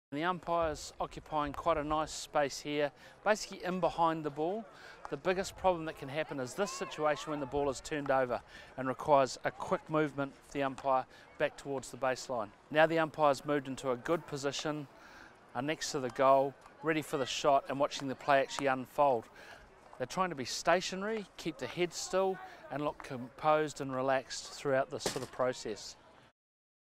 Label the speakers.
Speaker 1: The umpire's occupying quite a nice space here, basically in behind the ball. The biggest problem that can happen is this situation when the ball is turned over and requires a quick movement of the umpire back towards the baseline. Now the umpire's moved into a good position, next to the goal, ready for the shot and watching the play actually unfold. They're trying to be stationary, keep the head still and look composed and relaxed throughout this sort of process.